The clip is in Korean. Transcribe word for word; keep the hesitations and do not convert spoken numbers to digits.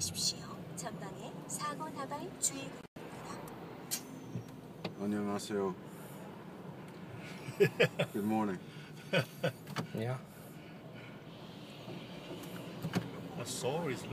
주의하십시오. 전방에 사고 다발 주의입니다. 안녕하세요. Good morning. Yeah. A saw is